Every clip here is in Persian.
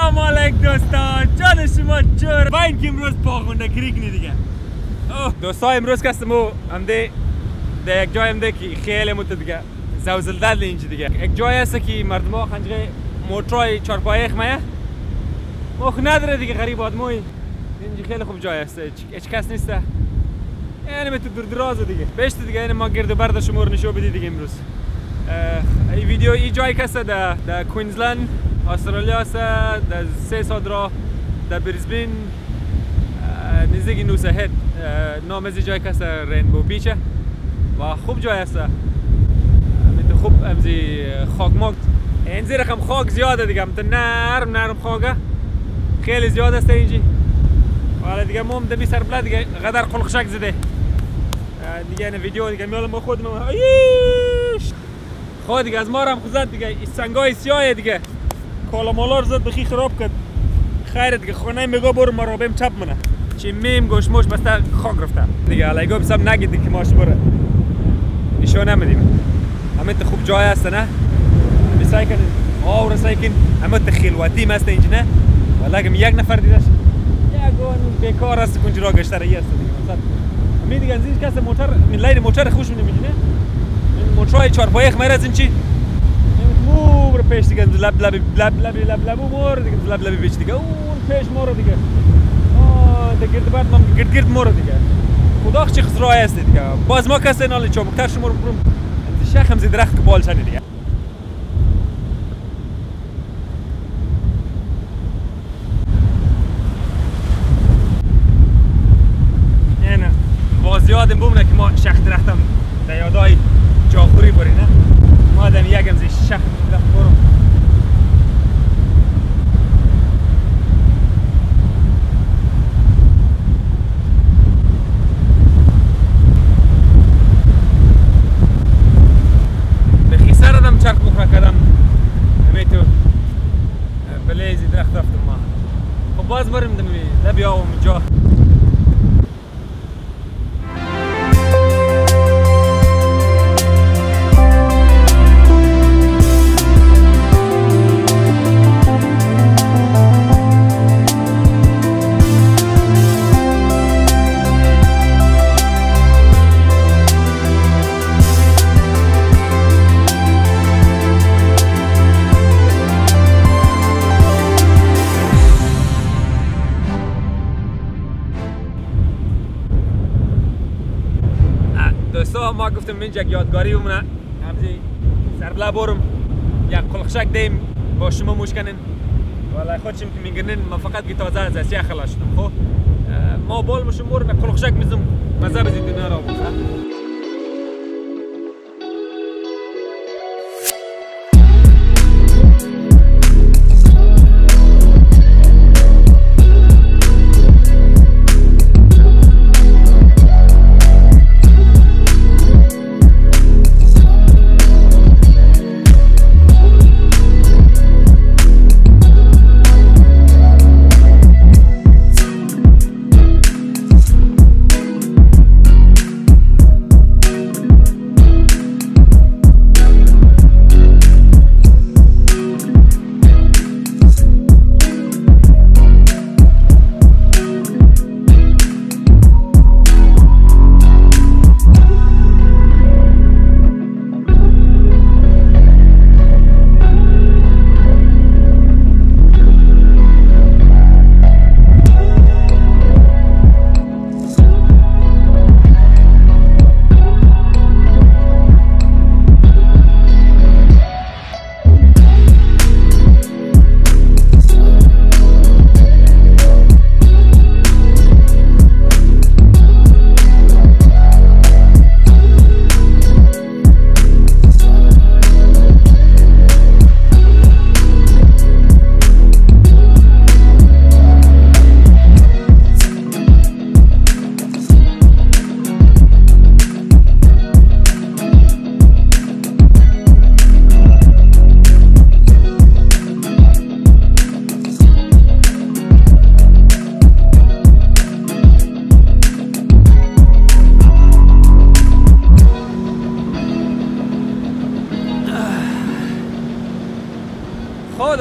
سلام علیکم دوستان، جان شما جور. با اینکه امروز پاخونده کریک نی دیگه. دوستا امروز کسمو همده در یک جای همده که خیلی مت دیگه زوزلدل اینجا دیگه. یک جای هست که مردم ها خنجره موترای چارپایه خمایه مخ نداره دیگه. غریب آدموی اینجا خیلی خوب جای هست، هیچ کس نیسته. یعنی تو دور درازه دیگه بهشت دیگه. یعنی ما گرد برد شما رو نشون بدید دیگه امروز. این ویدیو این جایی که هست در کوینزلند استرالیا هست، در 3 ساعت راه در بریزبین نزدیک نوسهد. نام از جایی که هست رینبو بیچه و خوب جای هست. خوب امزی خاک ماک این زیر رقم خاک زیاده دیگه، نرم خاکه خیلی زیاد است اینجی. حالا دیگه ما دمی سر بلد دیگه قدر قلقشک زده دیگه. این ویدیو دیگه میال ما خودم خود دیگه از ما هم خزد دیگه. این سنگای سیاه دیگه کالا مالار زد بخی خراب کرد. خیر دیگه خونه میگه برو ما رو بهم چپ منه چی میم گوشموش بسته خاک رفته دیگه. حالا ایگو بسام نگید دیگه ماش بره نشون نمیدیم. همه خوب جای هست نه سعی کنین آور سعی کن. همه خلوتی مست اینجا نه ولی اگه یک نفر دیدش یگون بیکار است کنج را گشتره است دیگه. مثلا همین دیگه اینجا کس موتور من لای موتور خوش نمیدونه. این موتورای چارپایه خمر از این چی مور پیش دیگه لب مور دیگه لب بیچ دیگه اون پیش مور دیگه. دیگه بعد من گرد مور دیگه. خدا چه خسرای است دیگه. باز ما کسی نالی چوبکتر شما رو برم شیخ هم زی درخت بال شدی دیگه. اینه باز یادم بمونه که ما شیخ درختم در یادای جاغوری بری نه. ما آدم یکم زی شیخ درخت برم. چرخ بخوره کردم همیتو بلیزی درخت رفتم ما. خب باز بریم دمی لبی آوام جا. دوستا ما گفتم من یک یادگاری بمونه همزی سربلا برم یک قلقشک دیم با شما موش کنین. والله خودشم که میگرنین ما فقط که تازه از اسیا خلاص شدم. خب ما بال مشم برم یک قلقشک میزم مزه بزید دنیا را بود.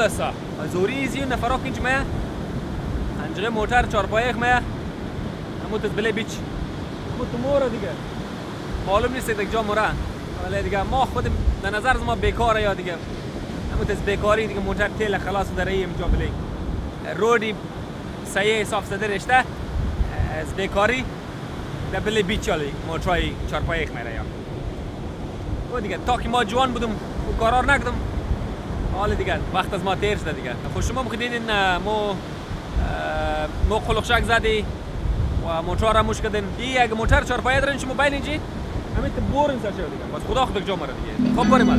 است زوری زیون نفرا کنج ما انجام موتر چارپایه ما همون بله بیچ همون مورا دیگه معلوم نیست دیگه جا مورا ولی دیگه ما خود به نظر ما بیکاره یا دیگه همون بیکاری دیگه موتر تیل خلاص در اینجا بله رودی سایه صاف شده رشته از بیکاری در بله بیچ چالی موترای چارپایه میره یا و دیگه تا که ما جوان بودم و قرار نکردم حالا دیگه وقت از ما تیر شده دیگه خود شما بخیدین مو قلقشک زدی و موتور را مش کردین این اگه موتر چارپایه دارین شما بین اینجی همین بورین سر شده دیگه بس خدا خودک جا مره دیگه خب بریم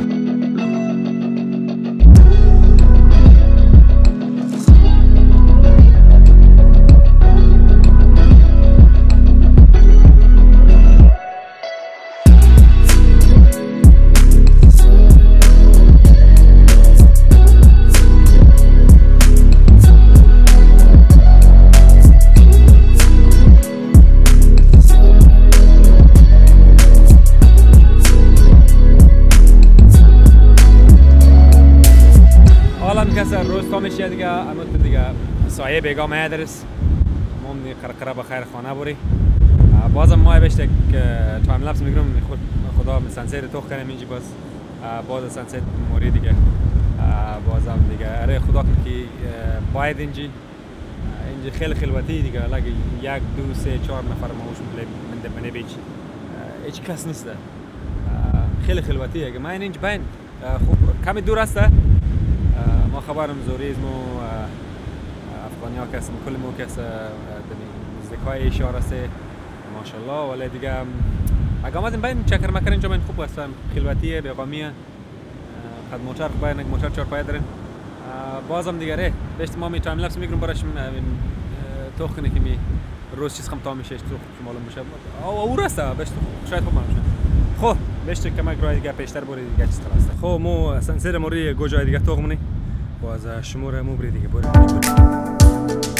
میشه دیگه امروز دیگه سایه بیگا میادرس ممنی قرقره بخیر خانه بری بازم ما بهش یک تایم لپس میگیرم خدا سنسر تو کنم اینجا باز سنسر موری دیگه بازم دیگه اره خدا کنه که باید اینجا خیلی خلوتی دیگه لگه 1 2 3 4 نفر ماهوشون من بین بیچ هیچ کس نیست خیلی خلوتیه اگه من اینجا بین خوب کمی دور است ما خبرم زوریز مو افغانیا کس کل مو کس نزدیکای اشاره سه ماشاءالله ولی دیگه اگه آمدیم بین چکر مکر اینجا من خوب هستم خلوتیه بیقامیه خد موتر باید موتر چارپایه داریم بازم دیگه ره بهش ما می تایم لپس میگیرم براش تو کنه که می روز چیز خم تا میشه تو معلوم بشه او راسته بهش شاید خوب معلوم شه خب بهش کمک راه دیگه پیشتر بری دیگه چیز خلاصه خب مو سنسر موری گوجای دیگه تو منی باز شماره مو بری دیگه بریم